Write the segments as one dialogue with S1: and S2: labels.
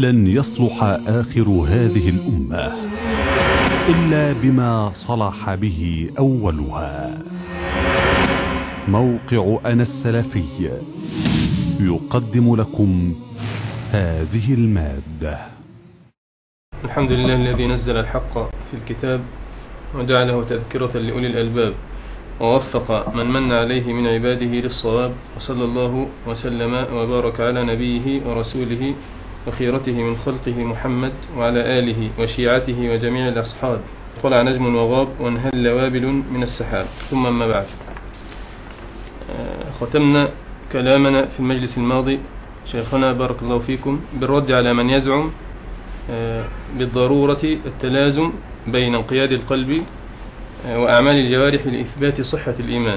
S1: لن يصلح آخر هذه الأمة إلا بما صلح به أولها. موقع أنا السلفي يقدم لكم هذه المادة.
S2: الحمد لله الذي نزل الحق في الكتاب وجعله تذكرة لأولي الألباب، ووفق من من عليه من عباده للصواب، وصلى الله وسلم وبارك على نبيه ورسوله وخيرته من خلقه محمد وعلى آله وشيعته وجميع الأصحاب. طلع نجم وغاب وانهل وابل من السحاب، ثم ما بعد. ختمنا كلامنا في المجلس الماضي شيخنا بارك الله فيكم بالرد على من يزعم بالضرورة التلازم بين انقياد القلب وأعمال الجوارح لإثبات صحة الإيمان،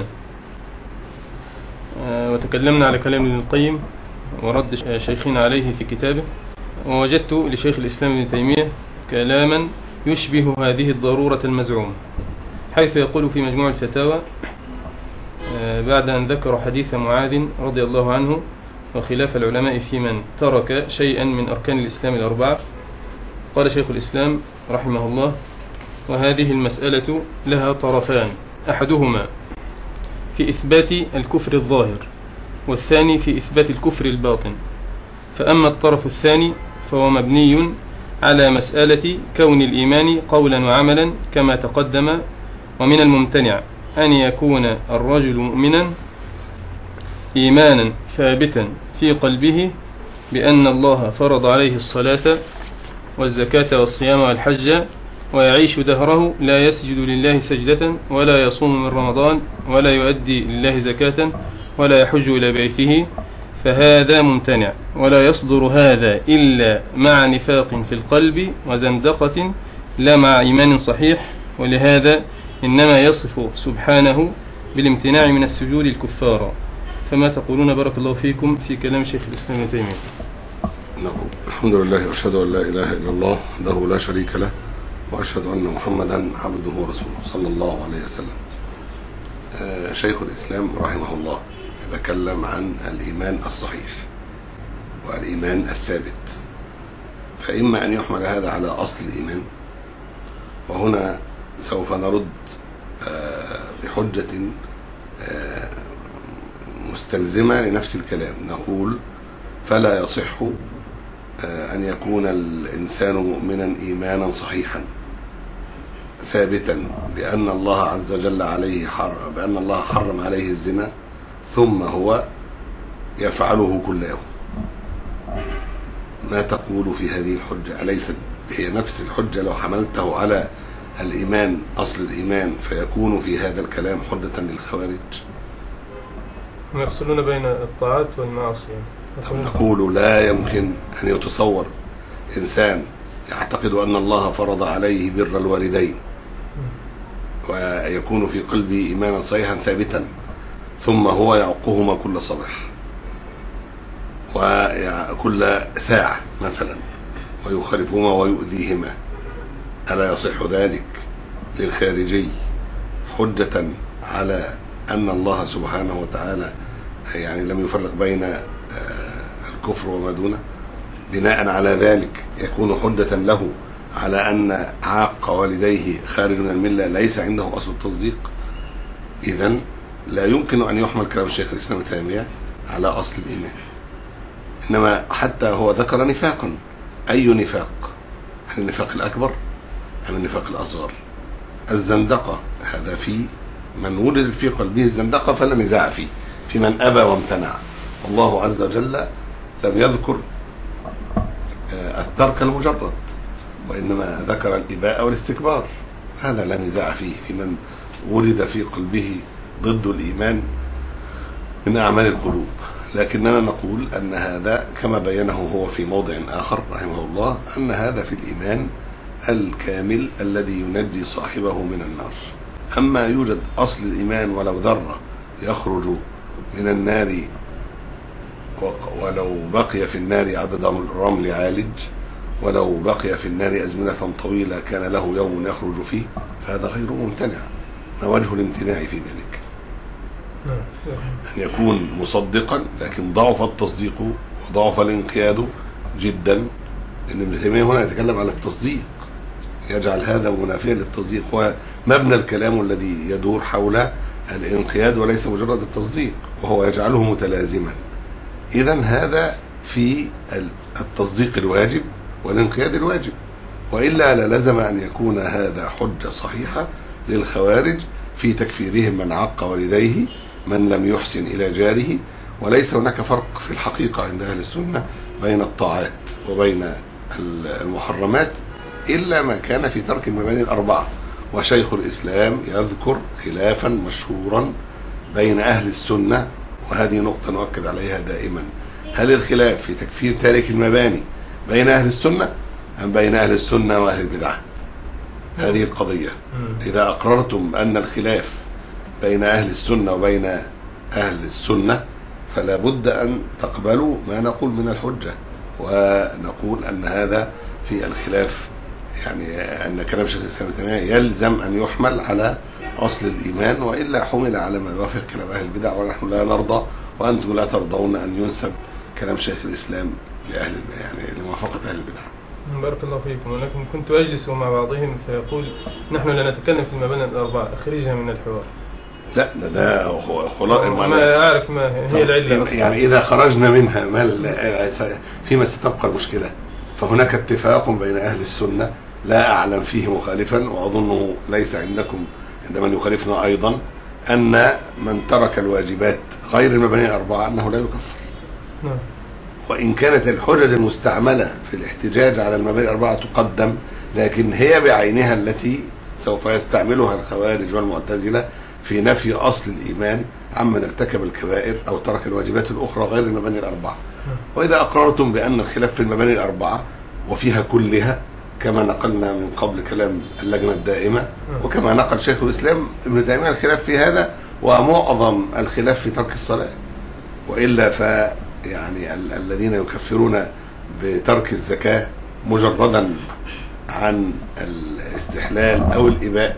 S2: وتكلمنا على كلام ابن القيم ورد شيخنا عليه في كتابه، ووجدت لشيخ الإسلام ابن تيمية كلاما يشبه هذه الضرورة المزعومة، حيث يقول في مجموع الفتاوى بعد أن ذكر حديث معاذ رضي الله عنه وخلاف العلماء في من ترك شيئا من أركان الإسلام الأربعة، قال شيخ الإسلام رحمه الله: وهذه المسألة لها طرفان، أحدهما في إثبات الكفر الظاهر، والثاني في إثبات الكفر الباطن. فأما الطرف الثاني فهو مبني على مسألة كون الإيمان قولا وعملا كما تقدم، ومن الممتنع أن يكون الرجل مؤمنا إيمانا ثابتا في قلبه بأن الله فرض عليه الصلاة والزكاة والصيام والحج، ويعيش دهره لا يسجد لله سجدة ولا يصوم من رمضان ولا يؤدي لله زكاة ولا يحج إلى بيته، فهذا ممتنع، ولا يصدر هذا إلا مع نفاق في القلب وزندقة لا مع إيمان صحيح. ولهذا إنما يصف سبحانه بالامتناع من السجود الكفار. فما تقولون بارك الله فيكم في كلام شيخ الإسلام ابن تيمية؟
S3: نقول الحمد لله وأشهد أن لا إله إلا الله وحده لا شريك له، وأشهد أن محمدا عبده ورسوله صلى الله عليه وسلم. شيخ الإسلام رحمه الله يتكلم عن الإيمان الصحيح والإيمان الثابت، فإما أن يحمل هذا على أصل الإيمان، وهنا سوف نرد بحجة مستلزمة لنفس الكلام. نقول: فلا يصح أن يكون الإنسان مؤمنا إيمانا صحيحا ثابتا بأن الله عز وجل بأن الله حرم عليه الزنا ثم هو يفعله كل يوم. ما تقول في هذه الحجة؟ أليست هي نفس الحجة لو حملته على الإيمان أصل الإيمان، فيكون في هذا الكلام حجة للخوارج؟
S2: يفصلون بين الطاعات والمعاصي.
S3: نقول: لا يمكن أن يتصور إنسان يعتقد أن الله فرض عليه بر الوالدين ويكون في قلبه إيمانا صحيحا ثابتا ثم هو يعقهما كل صباح وكل ساعة مثلا ويخالفهما ويؤذيهما. ألا يصح ذلك للخارجي حجة على أن الله سبحانه وتعالى يعني لم يفرق بين الكفر وما دونه؟ بناء على ذلك يكون حجة له على أن عاق والديه خارج من الملة ليس عنده أصل التصديق. إذن لا يمكن أن يحمل كلام الشيخ الإسلام ابن تيمية على أصل الإيمان. إنما حتى هو ذكر نفاقا. أي نفاق؟ هل النفاق الأكبر أم النفاق الأصغر؟ الزندقة، هذا في من وجد في قلبه الزندقة فلا نزاع فيه، في من أبى وامتنع. الله عز وجل لم يذكر الترك المجرد، وإنما ذكر الإباء والاستكبار، هذا لا نزاع فيه، في من ولد في قلبه ضد الإيمان من أعمال القلوب. لكننا نقول أن هذا كما بينه هو في موضع آخر رحمه الله، أن هذا في الإيمان الكامل الذي ينجي صاحبه من النار. أما يوجد أصل الإيمان ولو ذرة يخرج من النار ولو بقي في النار عدد رمل عالج، ولو بقي في النار أزمنة طويلة كان له يوم يخرج فيه، فهذا غير ممتنع. ما وجه الامتناع في ذلك؟ أن يكون مصدقا لكن ضعف التصديق وضعف الانقياد جدا لأن ابن تيمية هنا يتكلم على التصديق، يجعل هذا منافيا للتصديق، ومبنى الكلام الذي يدور حول الانقياد وليس مجرد التصديق، وهو يجعله متلازما. إذن هذا في التصديق الواجب والانقياد الواجب، وإلا للزم أن يكون هذا حجة صحيحة للخوارج في تكفيرهم من عق والديه، من لم يحسن إلى جاره. وليس هناك فرق في الحقيقة عند أهل السنة بين الطاعات وبين المحرمات إلا ما كان في ترك المباني الأربعة. وشيخ الإسلام يذكر خلافا مشهورا بين أهل السنة، وهذه نقطة نؤكد عليها دائما: هل الخلاف في تكفير تارك المباني بين أهل السنة أم بين أهل السنة وأهل البدعة؟ هذه القضية. إذا أقررتم أن الخلاف بين أهل السنة وبين أهل السنة فلا بد أن تقبلوا ما نقول من الحجة، ونقول أن هذا في الخلاف، يعني أن كلام شيخ الإسلام ابن تيمية يلزم أن يحمل على أصل الإيمان، وإلا حمل على ما يوافق كلام أهل البدع، ونحن لا نرضى وأنتم لا ترضون أن ينسب كلام شيخ الإسلام لأهل، يعني لموافقة أهل البدع.
S2: بارك الله فيكم. ولكن كنت أجلس مع بعضهم فيقول: نحن لا نتكلم في المباني الأربعة، أخرجها من الحوار.
S3: لا، ده خلاص
S2: ما أعرف ما هي العلة أصلا.
S3: يعني إذا خرجنا منها فيما ستبقى المشكلة. فهناك اتفاق بين أهل السنة لا أعلم فيه مخالفا، وأظنه ليس عندكم عند من يخالفنا أيضا، أن من ترك الواجبات غير المباني الأربعة أنه لا يكفر.
S2: نعم.
S3: وإن كانت الحجج المستعملة في الاحتجاج على المباني الأربعة تقدم، لكن هي بعينها التي سوف يستعملها الخوارج والمعتزلة في نفي أصل الإيمان عمن ارتكب الكبائر أو ترك الواجبات الأخرى غير المباني الأربعة. وإذا أقررتم بأن الخلاف في المباني الأربعة وفيها كلها، كما نقلنا من قبل كلام اللجنة الدائمة، وكما نقل شيخ الإسلام ابن تيمية الخلاف في هذا، ومعظم الخلاف في ترك الصلاة، وإلا يعني الذين يكفرون بترك الزكاة مجردا عن الاستحلال أو الإباء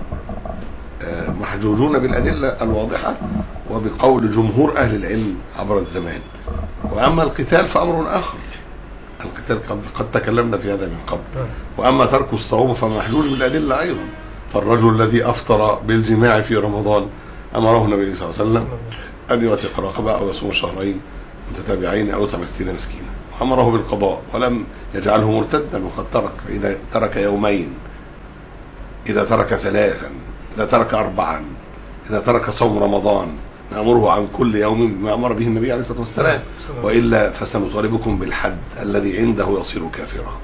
S3: محجوجون بالأدلة الواضحة وبقول جمهور أهل العلم عبر الزمان. وأما القتال فأمر آخر، القتال قد تكلمنا في هذا من قبل. وأما ترك الصوم فمحجوج بالأدلة أيضا. فالرجل الذي أفطر بالجماع في رمضان أمره النبي صلى الله عليه وسلم أن يعتق رقبة أو يصوم شهرين متتابعين أو يطعم 60 مسكينا، وأمره بالقضاء ولم يجعله مرتدا وقد ترك. فإذا ترك يومين، إذا ترك 3، إذا ترك 4، إذا ترك صوم رمضان، نأمره عن كل يوم بما أمر به النبي عليه الصلاة والسلام، وإلا فسنطالبكم بالحد الذي عنده يصير كافرا.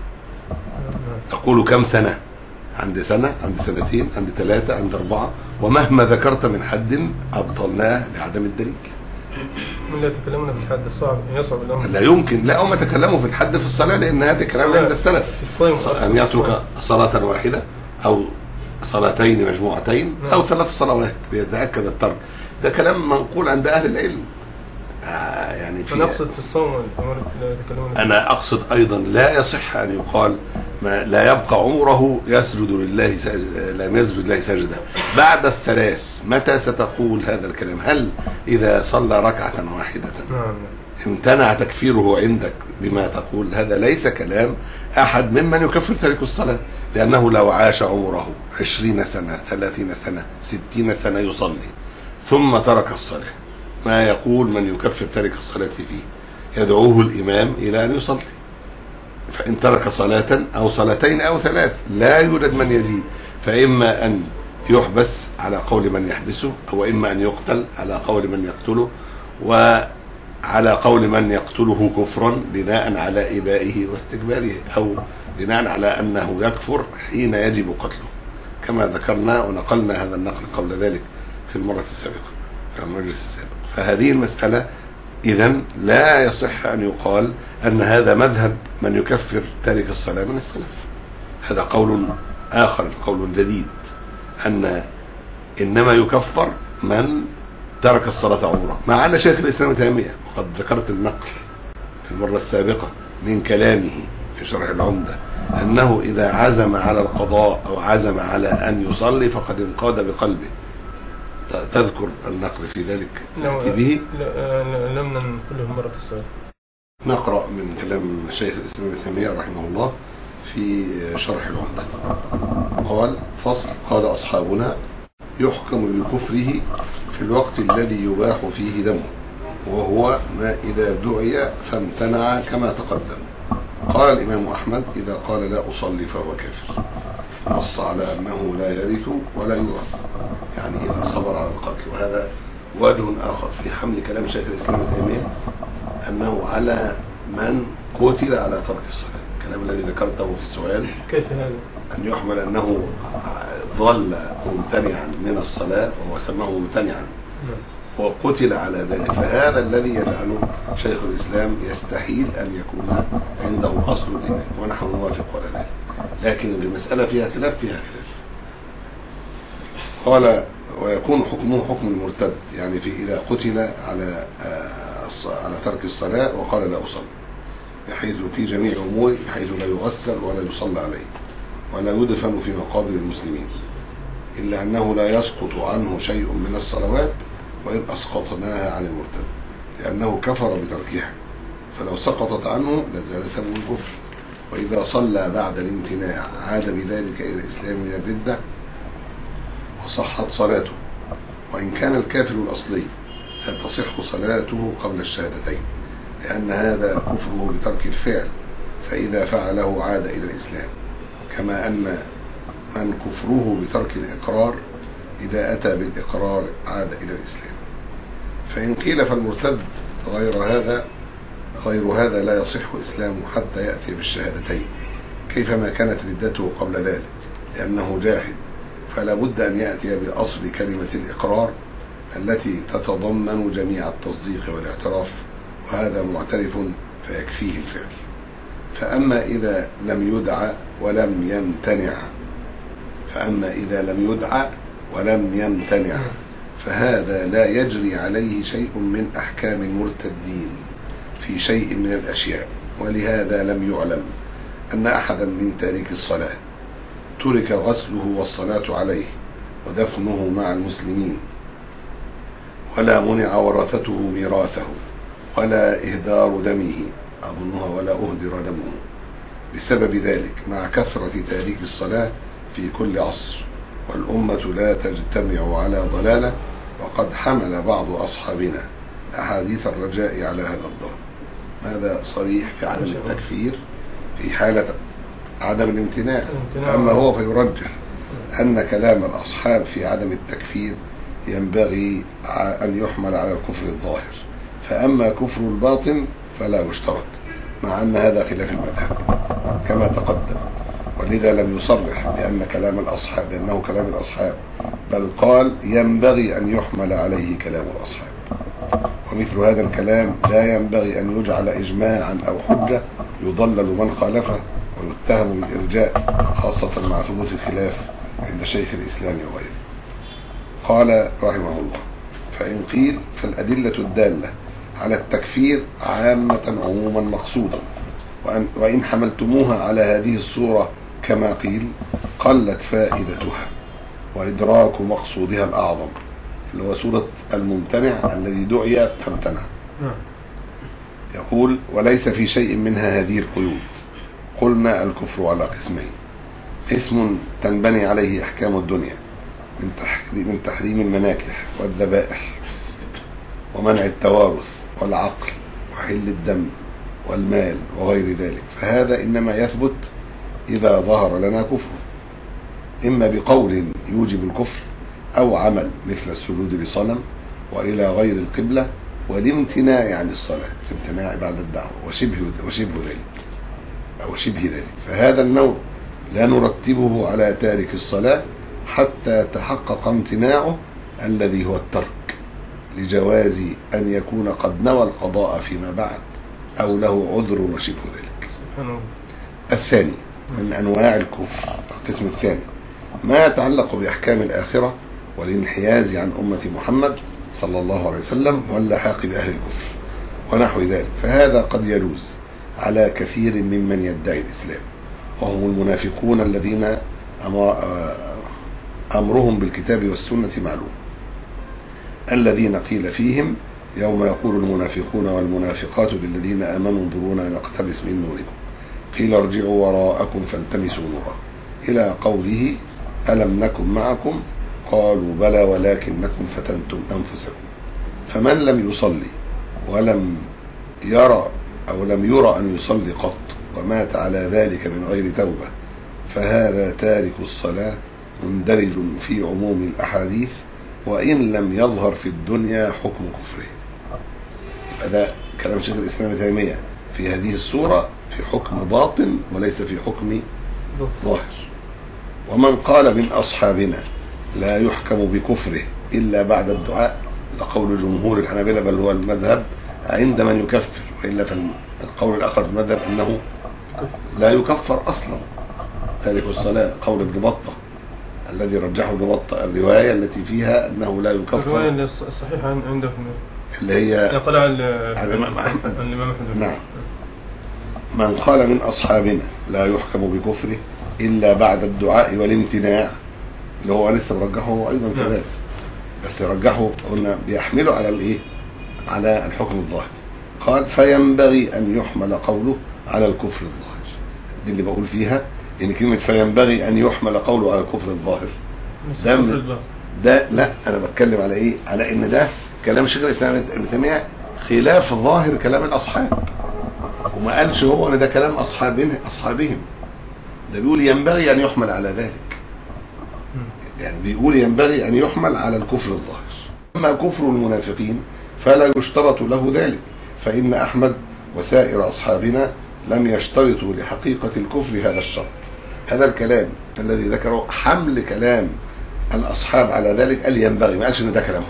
S3: تقول كم سنة؟ عند سنة، عند سنتين، عند 3، عند 4، ومهما ذكرت من حد أبطلناه لعدم الدليل.
S2: من لا يتكلمون في الحد الصعب يصعب الأمر.
S3: لا يمكن، لا هم تكلموا في الحد في الصلاة، لأن هذا كلام عند السلف
S2: في الصيام،
S3: أن يترك صلاة واحدة أو صلاتين مجموعتين أو 3 صلوات ليتأكد الترك. ده كلام منقول عند أهل العلم. يعني
S2: فنقصد في الصوم لا يتكلمون.
S3: أنا أقصد أيضا لا يصح أن يقال ما لا يبقى عمره يسجد لله لم يسجد لله سجدة بعد ال3. متى ستقول هذا الكلام؟ هل إذا صلى ركعة واحدة امتنع تكفيره عندك بما تقول؟ هذا ليس كلام أحد ممن يكفر تارك الصلاة، لأنه لو عاش عمره 20 سنة 30 سنة 60 سنة يصلي ثم ترك الصلاة، ما يقول من يكفر تارك الصلاة فيه؟ يدعوه الإمام إلى أن يصلي. فإن ترك صلاة أو صلاتين أو 3 لا يوجد من يزيد، فإما أن يحبس على قول من يحبسه، أو إما أن يقتل على قول من يقتله، وعلى قول من يقتله كفرا بناء على إبائه واستكباره، أو بناء على أنه يكفر حين يجب قتله، كما ذكرنا ونقلنا هذا النقل قبل ذلك في المرة السابقة في المجلس السابق. فهذه المسألة إذن لا يصح أن يقال أن هذا مذهب من يكفر تارك الصلاة من السلف. هذا قول آخر، قول جديد، أن إنما يكفر من ترك الصلاة عمره، مع أن شيخ الإسلام ابن تيمية، وقد ذكرت النقل في المرة السابقة من كلامه في شرح العمدة، أنه إذا عزم على القضاء أو عزم على أن يصلي فقد انقاد بقلبه. تذكر النقل في ذلك نأتي به؟
S2: لم ننقله مرة السابقة.
S3: نقرأ من كلام الشيخ الإسلام ابن تيمية رحمه الله في شرح العمدة قال: فصل. قال أصحابنا: يحكم بكفره في الوقت الذي يباح فيه دمه، وهو ما إذا دعي فامتنع كما تقدم. قال الإمام أحمد: إذا قال لا أصلي فهو كافر. نص على أنه لا يرث ولا يورث، يعني إذا صبر على القتل. وهذا وجه آخر في حمل كلام شيخ الإسلام ابن تيمية، أنه على من قتل على ترك الصلاة. الكلام الذي ذكرته في السؤال
S2: كيف هذا؟
S3: أن يحمل أنه ظل ممتنعا من الصلاة وهو سماه ممتنعا وقتل على ذلك، فهذا الذي يجعل شيخ الإسلام يستحيل أن يكون عنده أصل الإيمان، ونحن نوافق على ذلك. لكن المسألة فيها خلاف، قال: ويكون حكمه حكم المرتد، يعني في إذا قتل على ترك الصلاة وقال لا أصلي، بحيث في جميع أموره، بحيث لا يغسل ولا يصلى عليه ولا يدفن في مقابر المسلمين، إلا أنه لا يسقط عنه شيء من الصلوات وإن أسقطناها عن المرتد، لأنه كفر بتركها، فلو سقطت عنه لزال سبب الكفر. وإذا صلى بعد الامتناع عاد بذلك إلى الإسلام من الردة وصحت صلاته، وإن كان الكافر الأصلي لا تصح صلاته قبل الشهادتين، لأن هذا كفره بترك الفعل، فإذا فعله عاد إلى الإسلام، كما أن من كفره بترك الإقرار إذا أتى بالإقرار عاد إلى الإسلام. فإن قيل فالمرتد غير هذا لا يصح إسلامه حتى يأتي بالشهادتين، كيفما كانت ردته قبل ذلك، لأنه جاحد، فلا بد أن يأتي بأصل كلمة الإقرار التي تتضمن جميع التصديق والاعتراف، وهذا معترف فيكفيه الفعل. فأما إذا لم يدعى ولم يمتنع فهذا لا يجري عليه شيء من أحكام المرتدين في شيء من الأشياء. ولهذا لم يعلم أن أحدا من تارك الصلاة ترك غسله والصلاة عليه ودفنه مع المسلمين، ولا منع ورثته ميراثه، ولا إهدار دمه، أظنها ولا أهدر دمه بسبب ذلك، مع كثرة تارك الصلاة في كل عصر، والأمة لا تجتمع على ضلالة. وقد حمل بعض أصحابنا أحاديث الرجاء على هذا الضرب. هذا صريح في عدم التكفير في حالة عدم الامتناع. أما هو فيرجح أن كلام الأصحاب في عدم التكفير ينبغي أن يحمل على الكفر الظاهر، فأما كفر الباطن فلا يشترط، مع أن هذا خلاف المذهب كما تقدم. ولذا لم يصرح بأنه كلام الأصحاب، بل قال ينبغي أن يحمل عليه كلام الأصحاب. ومثل هذا الكلام لا ينبغي أن يجعل إجماعا أو حجة يضلل من خالفه ويتهم بالإرجاء، خاصة مع ثبوت الخلاف عند شيخ الإسلام وغيره. قال رحمه الله: فإن قيل فالأدلة الدالة على التكفير عامة عموما مقصودا، وإن حملتموها على هذه الصورة كما قيل قلت فائدتها وإدراك مقصودها الأعظم، اللي هو صورة الممتنع الذي دعي فامتنع. يقول: وليس في شيء منها هذه القيود. قلنا الكفر على قسمين: قسم تنبني عليه أحكام الدنيا من تحريم المناكح والذبائح ومنع التوارث والعقل وحل الدم والمال وغير ذلك، فهذا إنما يثبت إذا ظهر لنا كفر، إما بقول يوجب الكفر أو عمل مثل السجود لصنم وإلى غير القبلة والامتناع عن الصلاة، الامتناع بعد الدعوة وشبه ذلك. فهذا النوع لا نرتبه على تارك الصلاة حتى تحقق امتناعه الذي هو الترك، لجواز أن يكون قد نوى القضاء فيما بعد أو له عذر وشبه ذلك. الثاني من أنواع الكفر، القسم الثاني، ما يتعلق بأحكام الآخرة والانحياز عن أمة محمد صلى الله عليه وسلم واللحاق بأهل الكفر ونحو ذلك، فهذا قد يجوز على كثير ممن يدعي الإسلام، وهم المنافقون الذين أمرهم بالكتاب والسنة معلوم، الذين قيل فيهم: يوم يقول المنافقون والمنافقات للذين آمنوا انظرونا نقتبس من نوركم. قيل ارجعوا وراءكم فالتمسوا نورا إلى قوله ألم نكن معكم قالوا بلى ولكنكم فتنتم أنفسكم. فمن لم يصلي ولم يرى أو لم يرى أن يصلي قط ومات على ذلك من غير توبة فهذا تارك الصلاة مندرج في عموم الأحاديث وإن لم يظهر في الدنيا حكم كفره. يبقى ده كلام شيخ الإسلام ابن تيمية في هذه الصورة في حكم باطن وليس في حكم ظاهر. ومن قال من أصحابنا لا يحكم بكفره إلا بعد الدعاء، ده قول جمهور الحنابلة بل هو المذهب عند من يكفر، وإلا فالقول الآخر في المذهب أنه لا يكفر أصلا تارك الصلاة. قول ابن بطة الذي رجحه ابن بطة الرواية التي فيها أنه لا يكفر،
S2: الرواية الصحيحة عنده
S3: اللي هي
S2: يقول عن
S3: الإمام أحمد.
S2: أحمد.
S3: نعم. من قال من أصحابنا لا يحكم بكفره إلا بعد الدعاء والامتناع، اللي هو لسه مرجحه أيضا كذلك، بس رجحه قلنا بيحمله على الإيه؟ على الحكم الظاهر. قال فينبغي أن يحمل قوله على الكفر الظاهر. دي اللي بقول فيها إن كلمة فينبغي أن يحمل قوله على الكفر الظاهر ده لا، أنا بتكلم على إيه؟ على إن ده كلام شيخ الإسلام ابن تيمية خلاف ظاهر كلام الأصحاب، وما قالش هو ان ده كلام اصحابهم. ده بيقول ينبغي ان يحمل على ذلك، يعني بيقول ينبغي ان يحمل على الكفر الظاهر. اما كفر المنافقين فلا يشترط له ذلك، فان احمد وسائر اصحابنا لم يشترطوا لحقيقة الكفر هذا الشرط. هذا الكلام الذي ذكره حمل كلام الاصحاب على ذلك، قال ينبغي، ما قالش ان ده كلامهم.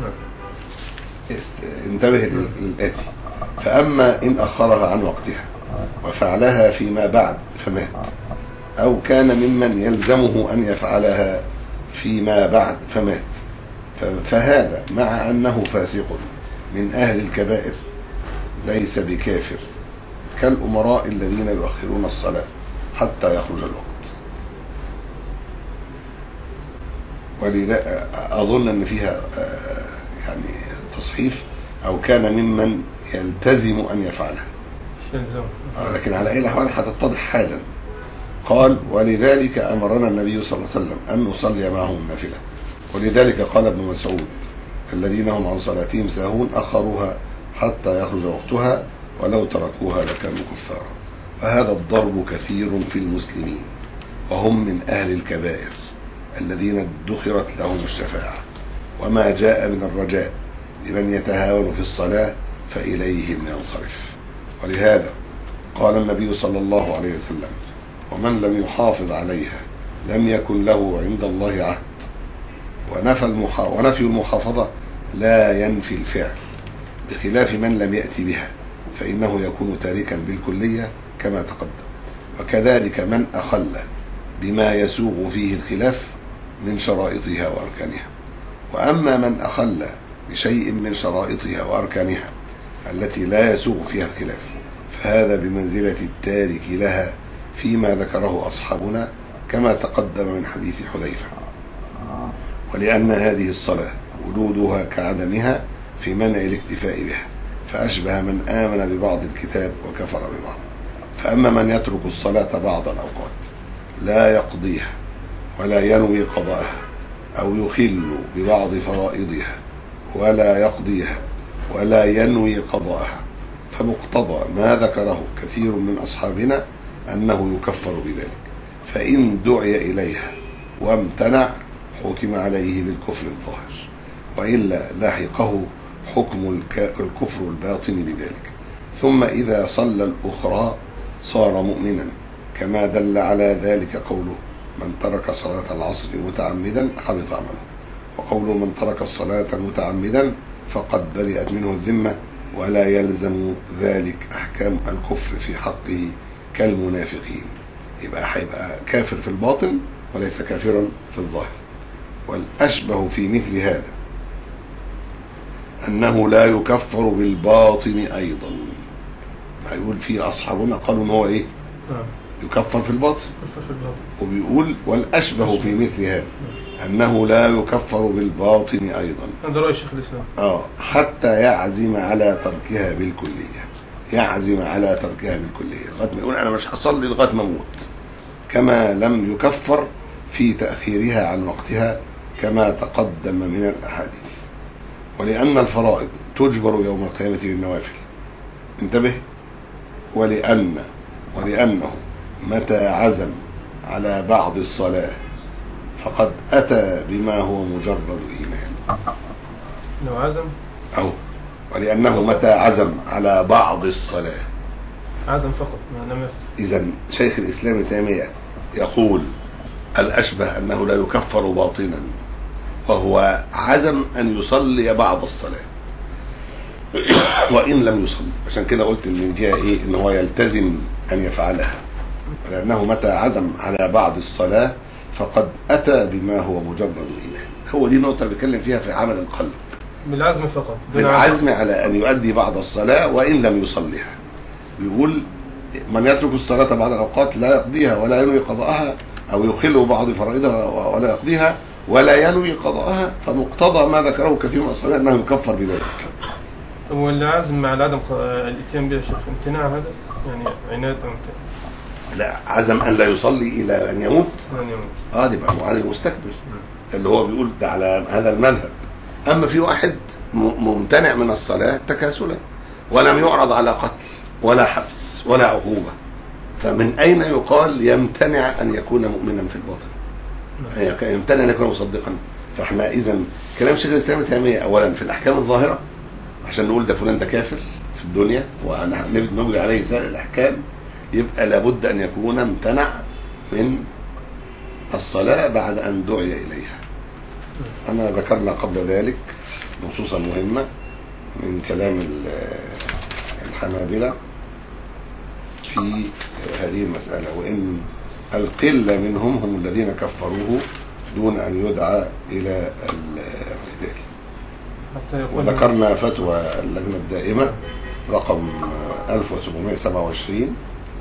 S3: انتبه للآتي: فأما إن أخرها عن وقتها وفعلها فيما بعد فمات، أو كان ممن يلزمه أن يفعلها فيما بعد فمات، فهذا مع أنه فاسق من أهل الكبائر ليس بكافر، كالأمراء الذين يؤخرون الصلاة حتى يخرج الوقت. ولذا أظن أن فيها يعني تصحيف أو كان ممن يلتزم أن يفعلها، لكن على أي الأحوال هتتضح حالا. قال ولذلك أمرنا النبي صلى الله عليه وسلم أن نصلي معهم النافلة، ولذلك قال ابن مسعود الذين هم عن صلاتهم ساهون أخروها حتى يخرج وقتها ولو تركوها لكانوا كفارا. وهذا الضرب كثير في المسلمين وهم من أهل الكبائر الذين ادخرت لهم الشفاعة، وما جاء من الرجاء لمن يتهاون في الصلاة فإليهم ينصرف. ولهذا قال النبي صلى الله عليه وسلم ومن لم يحافظ عليها لم يكن له عند الله عهد. ونفي المحافظة لا ينفي الفعل، بخلاف من لم يأتي بها فإنه يكون تاركا بالكلية كما تقدم. وكذلك من أخل بما يسوغ فيه الخلاف من شرائطها وأركانها. وأما من أخل بشيء من شرائطها وأركانها التي لا يسوغ فيها الخلاف فهذا بمنزلة التارك لها فيما ذكره أصحابنا كما تقدم من حديث حذيفة. ولأن هذه الصلاة وجودها كعدمها في منع الاكتفاء بها، فأشبه من آمن ببعض الكتاب وكفر ببعض. فأما من يترك الصلاة بعض الأوقات لا يقضيها ولا ينوي قضاءها، أو يخل ببعض فرائضها ولا يقضيها ولا ينوي قضاءها، فمقتضى ما ذكره كثير من أصحابنا أنه يكفر بذلك، فإن دعي إليها وامتنع حكم عليه بالكفر الظاهر، وإلا لاحقه حكم الكفر الباطن بذلك. ثم إذا صلى الأخرى صار مؤمنا، كما دل على ذلك قوله من ترك صلاة العصر متعمدا حبط عمله، وقوله من ترك الصلاة متعمدا فقد برئت منه الذمة، ولا يلزم ذلك أحكام الكفر في حقه كالمنافقين. يبقى هيبقى كافر في الباطن وليس كافرا في الظاهر. والأشبه في مثل هذا أنه لا يكفر بالباطن أيضا. ما يقول فيه أصحابنا قالوا إن هو إيه؟ يكفر في الباطن. وبيقول والأشبه في مثل هذا أنه لا يكفر بالباطن أيضا.
S2: هذا رأي الشيخ الإسلام.
S3: حتى يعزم على تركها بالكلية، يعزم على تركها بالكلية، لغاية ما يقول أنا مش هصلي لغاية ما أموت، كما لم يكفر في تأخيرها عن وقتها كما تقدم من الأحاديث. ولأن الفرائض تجبر يوم القيامة بالنوافل، انتبه، ولأنه متى عزم على بعض الصلاة فقد أتى بما هو مجرد إيمان.
S2: لو عزم
S3: ولأنه متى عزم على بعض الصلاة
S2: عزم فقط ما لم يفعل.
S3: إذن شيخ الإسلام ابن تيمية يقول الأشبه أنه لا يكفر باطنا، وهو عزم أن يصلي بعض الصلاة وإن لم يصلي. عشان كده قلت إن جاء إيه، إن هو يلتزم أن يفعلها، لأنه متى عزم على بعض الصلاة فقد أتى بما هو مجرد إيمان. هو دي النقطة اللي بيتكلم فيها في عمل القلب،
S2: بالعزم فقط،
S3: بالعزم على أن يؤدي بعض الصلاة وإن لم يصليها. بيقول من يترك الصلاة بعد الأوقات لا يقضيها ولا ينوي قضاءها، أو يخل بعض فرائضها ولا يقضيها ولا ينوي قضاءها، فمقتضى ما ذكره كثير من الصحابة أنه يكفر بذلك.
S2: والعزم مع عدم الاتيان به شيخ امتناع، هذا يعني عناد أو امتناع؟
S3: لا، عزم أن لا يصلي إلى أن يموت، دي بقى معالج مستكبر، اللي هو بيقول ده على هذا المذهب. أما في واحد ممتنع من الصلاة تكاسلا، ولم يعرض على قتل ولا حبس ولا عقوبة، فمن أين يقال يمتنع أن يكون مؤمنا في الباطن؟ يمتنع أن يكون مصدقا. فاحنا إذن كلام شيخ الإسلام ابن تيمية أولا في الأحكام الظاهرة عشان نقول ده فلان ده كافر في الدنيا ونجري عليه سائر الأحكام، يبقى لابد أن يكون امتنع من الصلاة بعد أن دعي إليها. أنا ذكرنا قبل ذلك نصوصا مهمة من كلام الحنابلة في هذه المسألة، وإن القلة منهم هم الذين كفروه دون أن يدعى إلى القتال. وذكرنا فتوى اللجنة الدائمة رقم 1727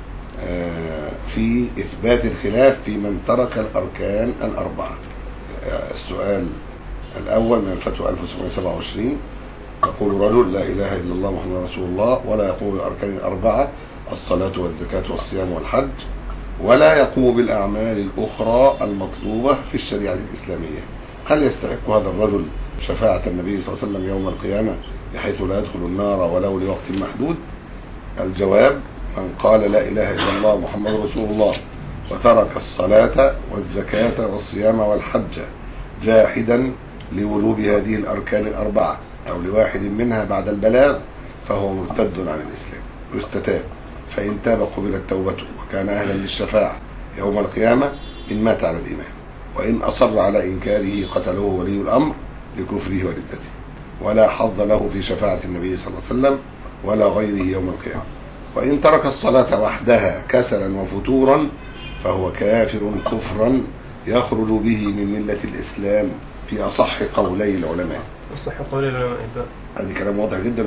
S3: في إثبات الخلاف في من ترك الأركان الأربعة. السؤال الأول من الفتوى 1727: يقول رجل لا إله إلا الله محمد رسول الله، ولا يقوم بالأركان الأربعة الصلاة والزكاة والصيام والحج، ولا يقوم بالأعمال الأخرى المطلوبة في الشريعة الإسلامية، هل يستحق هذا الرجل شفاعة النبي صلى الله عليه وسلم يوم القيامة بحيث لا يدخل النار ولو لوقت محدود؟ الجواب: من قال لا إله إلا الله محمد رسول الله وترك الصلاة والزكاة والصيام والحج جاحدا لوجوب هذه الأركان الأربعة أو لواحد منها بعد البلاغ فهو مرتد عن الإسلام، يستتاب، فإن تاب قبلت توبته وكان أهلا للشفاعة يوم القيامة إن مات على الإيمان، وإن أصر على إنكاره قتله ولي الأمر لكفره وردته، ولا حظ له في شفاعة النبي صلى الله عليه وسلم ولا غيره يوم القيامة. وإن ترك الصلاة وحدها كسلا وفتورا فهو كافر كفرا يخرج به من ملة الإسلام في أصح قولي العلماء.
S2: أصح قولي العلماء
S3: هذا كلام واضح جدا،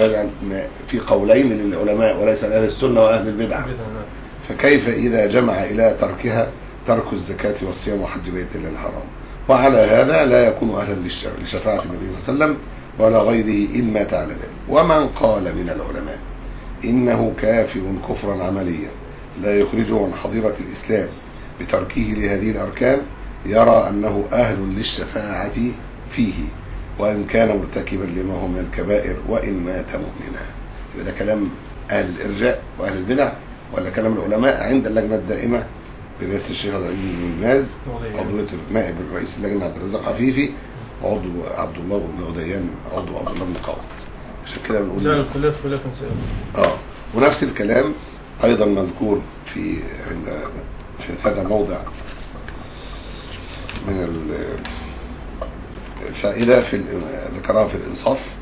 S3: في قولين للعلماء وليس لأهل السنة وأهل البدعة. فكيف إذا جمع إلى تركها ترك الزكاة والصيام وحج بيت الله الحرام؟ وعلى هذا لا يكون أهلا لشفاعة النبي صلى الله عليه وسلم ولا غيره إن مات على ذلك. ومن قال من العلماء إنه كافر كفرا عمليا لا يخرجه عن حظيرة الإسلام بتركه لهذه الأركان يرى أنه أهل للشفاعة فيه وإن كان مرتكبا لما هو من الكبائر وإن مات مؤمنا. يبقى ده كلام أهل الإرجاء وأهل البدع ولا كلام العلماء عند اللجنة الدائمة برئاسة الشيخ عبد العزيز بن باز، عضوية نائب رئيس اللجنة عبد الرزاق عفيفي، عضو عبد الله بن غديان، عضو عبد الله بن قوط. عشان كده بنقول
S2: جعل الخلاف خلافا سائغا.
S3: ونفس الكلام أيضا مذكور في هذا الموضع من الفائدة ذكرها في الإنصاف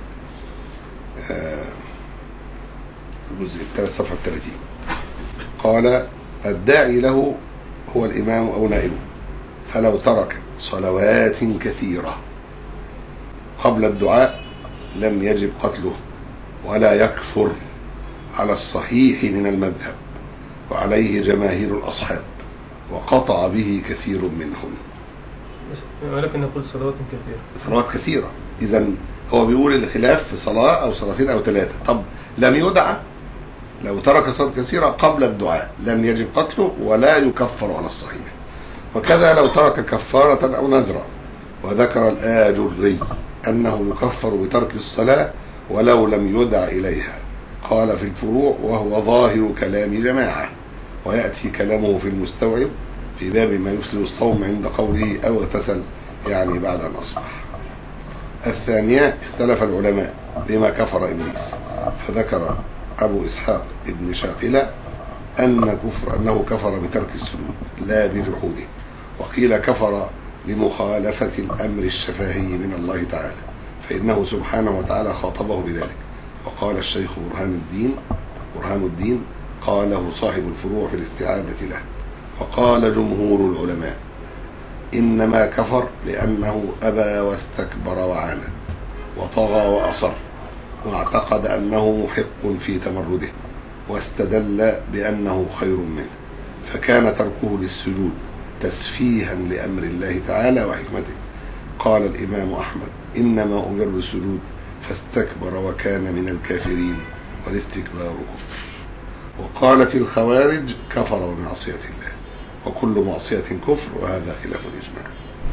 S3: الجزء الثالث صفحة 30. قال: الداعي له هو الإمام أو نائبه، فلو ترك صلوات كثيرة قبل الدعاء لم يجب قتله ولا يكفر على الصحيح من المذهب، وعليه جماهير الأصحاب وقطع به كثير منهم.
S2: ولكن نقول صلوات كثيرة،
S3: صلوات كثيرة. إذن هو بيقول الخلاف في صلاة أو صلاتين أو ثلاثة. طب لم يدعى لو ترك صلاة كثيرة قبل الدعاء لم يجب قتله ولا يكفر على الصحيح. وكذا لو ترك كفارة أو نذرا. وذكر الآجري أنه يكفر بترك الصلاة ولو لم يدع إليها. قال في الفروع وهو ظاهر كلام جماعة، ويأتي كلامه في المستوعب في باب ما يفسد الصوم عند قوله أو اغتسل يعني بعد أن أصبح. الثانية اختلف العلماء بما كفر إبليس، فذكر أبو إسحاق ابن شاقلة أنه كفر بترك السجود لا بجحوده، وقيل كفر لمخالفة الأمر الشفاهي من الله تعالى، فإنه سبحانه وتعالى خاطبه بذلك. وقال الشيخ برهان الدين قاله صاحب الفروع في الاستعادة له. وقال جمهور العلماء إنما كفر لأنه أبى واستكبر وعاند وطغى وأصر، واعتقد أنه محق في تمرده، واستدل بأنه خير منه، فكان تركه للسجود تسفيها لأمر الله تعالى وحكمته. قال الإمام أحمد إنما أمر بالسجود فاستكبر وكان من الكافرين، والاستكبار كفر. وقالت الخوارج كفر بمعصية الله، وكل معصية كفر، وهذا خلاف الإجماع.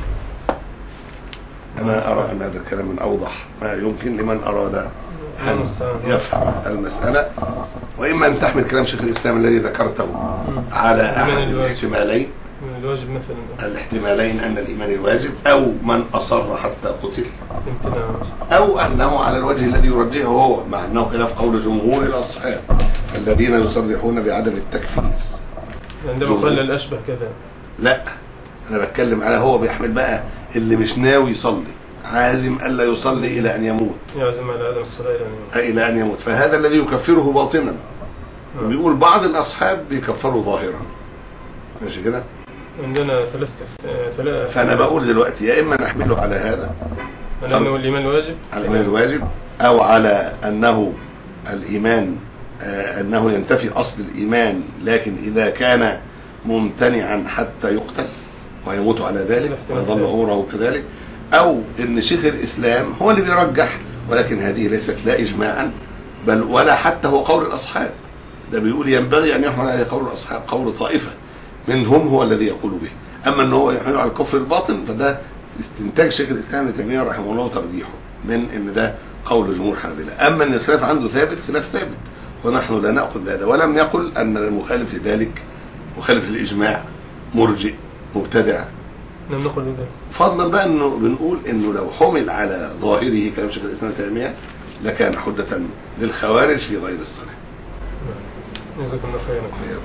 S3: أنا أرى أن هذا الكلام من أوضح ما يمكن لمن أراد أن يفهم المسألة، وإما أن تحمل كلام شيخ الإسلام الذي ذكرته على أحد الاحتمالين،
S2: الواجب مثلا
S3: الاحتمالين أن الإيمان الواجب، أو من أصر حتى قتل، أو أنه على الوجه الذي يرجحه هو، مع أنه خلاف قول جمهور الأصحاب الذين يصرحون بعدم التكفير.
S2: عندما قال الأشبه كذا.
S3: لا، أنا بتكلم على هو بيحمل بقى اللي مش ناوي يصلي، عازم ألا يصلي إلى أن يموت،
S2: يعزم على عدم الصلاة
S3: إلى أن يموت، فهذا الذي يكفره باطنا. وبيقول بعض الأصحاب بيكفروا ظاهرا، ماشي كده؟
S2: عندنا ثلاثة.
S3: فأنا بقول دلوقتي يا إما نحمله على هذا،
S2: على أنه الإيمان الواجب،
S3: على الإيمان الواجب، أو على أنه الإيمان أنه ينتفي أصل الإيمان، لكن إذا كان ممتنعا حتى يقتل ويموت على ذلك ويظل عمره كذلك، أو أن شيخ الإسلام هو اللي بيرجح، ولكن هذه ليست لا إجماعا بل ولا حتى هو قول الأصحاب. ده بيقول ينبغي أن يحمل عليه قول الأصحاب، قول طائفة منهم هو الذي يقول به. أما أنه هو يحمله على الكفر الباطن فده استنتاج شيخ الإسلام ابن تيمية رحمه الله وترجيحه من أن ده قول جمهور الحنابلة. أما أن الخلاف عنده ثابت، خلاف ثابت، ونحن لا نأخذ هذا. ولم يقل أن المخالف لذلك مخالف للإجماع مرجئ مبتدع،
S2: لم نقل بذلك.
S3: فضلا بقى أنه بنقول أنه لو حمل على ظاهره كلام شيخ الإسلام ابن تيمية لكان حجة للخوارج في غير الصلاة.
S2: جزاكم الله خيرا.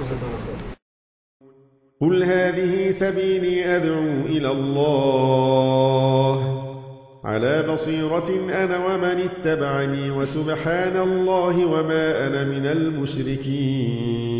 S4: قل هذه سبيلي أدعو إلى الله على بصيرة أنا ومن اتبعني، وسبحان الله وما أنا من المشركين.